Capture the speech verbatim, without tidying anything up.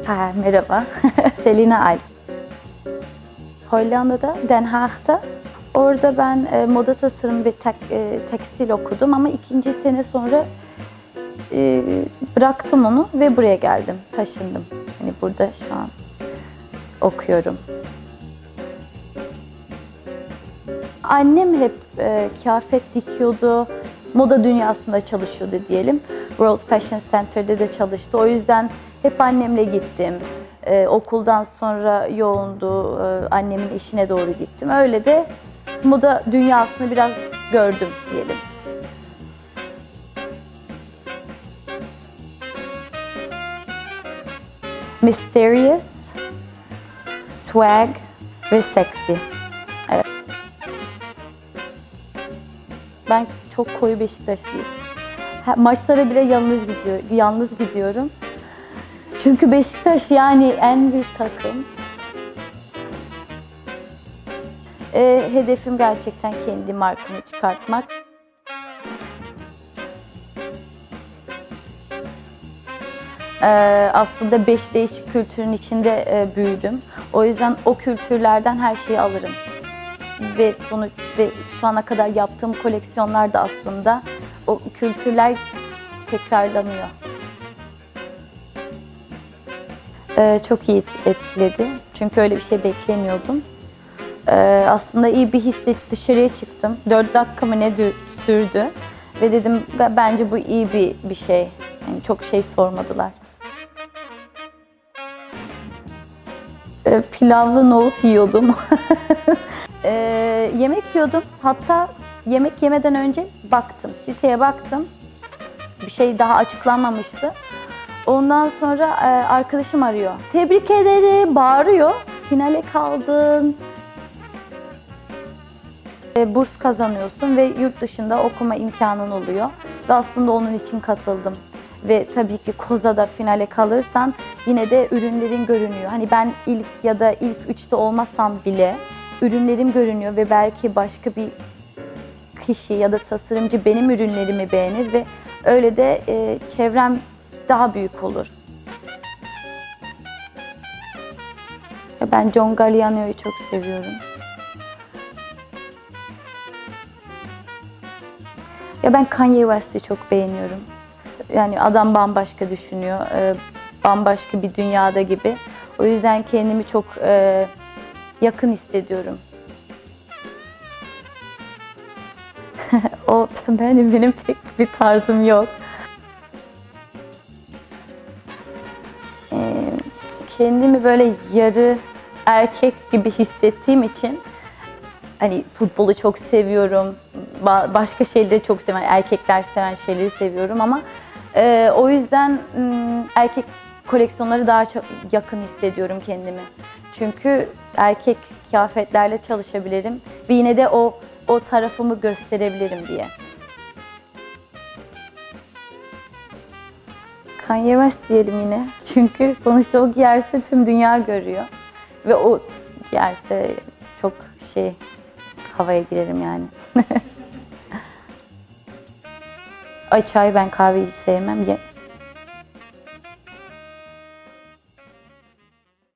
Ha, merhaba. Selina Alp. Hollanda'da, Den Haag'da. Orada ben e, moda tasarım ve tek, e, tekstil okudum ama ikinci sene sonra e, bıraktım onu ve buraya geldim, taşındım. Yani burada şu an okuyorum. Annem hep e, kıyafet dikiyordu, moda dünyasında çalışıyordu diyelim. World Fashion Center'de de çalıştı. O yüzden hep annemle gittim. Ee, okuldan sonra yoğundu, ee, annemin işine doğru gittim. Öyle de moda dünyasını biraz gördüm diyelim. Mysterious, swag ve sexy. Evet. Ben çok koyu Beşiktaşlıyım. Maçlara bile yalnız gidiyor, yalnız gidiyorum. Çünkü Beşiktaş yani en büyük takım. E, hedefim gerçekten kendi markamı çıkartmak. E, aslında beş değişik kültürün içinde e, büyüdüm. O yüzden o kültürlerden her şeyi alırım. Ve sonuç ve şu ana kadar yaptığım koleksiyonlar da aslında o kültürler tekrarlanıyor. Ee, çok iyi etkiledi. Çünkü öyle bir şey beklemiyordum. Ee, aslında iyi bir hisle dışarıya çıktım. Dört dakika mı ne sürdü. Ve dedim bence bu iyi bir, bir şey. Yani çok şey sormadılar. Ee, pilavlı nohut yiyordum. ee, yemek yiyordum. Hatta yemek yemeden önce baktım. Siteye baktım. Bir şey daha açıklanmamıştı. Ondan sonra e, arkadaşım arıyor. Tebrik ederim, bağırıyor. Finale kaldın. E, burs kazanıyorsun ve yurt dışında okuma imkanın oluyor. Ve aslında onun için katıldım. Ve tabii ki Koza'da finale kalırsan yine de ürünlerin görünüyor. Hani ben ilk ya da ilk üçte olmasam bile ürünlerim görünüyor ve belki başka bir kişi ya da tasarımcı benim ürünlerimi beğenir ve öyle de e, çevrem daha büyük olur. Ben John Galliano'yu çok seviyorum. Ya ben Kanye West'i çok beğeniyorum. Yani adam bambaşka düşünüyor, bambaşka bir dünyada gibi. O yüzden kendimi çok yakın hissediyorum. O benim benim pek bir tarzım yok. Kendimi böyle yarı erkek gibi hissettiğim için hani futbolu çok seviyorum, başka şeyleri çok seven, erkekler seven şeyleri seviyorum ama e, o yüzden m, erkek koleksiyonları daha çok yakın hissediyorum kendimi. Çünkü erkek kıyafetlerle çalışabilirim ve yine de o o tarafımı gösterebilirim diye. Kanye West diyelim yine. Çünkü sonuçta o giyerse tüm dünya görüyor. Ve o giyerse çok şey, havaya girerim yani. Ay çay, ben kahveyi sevmem.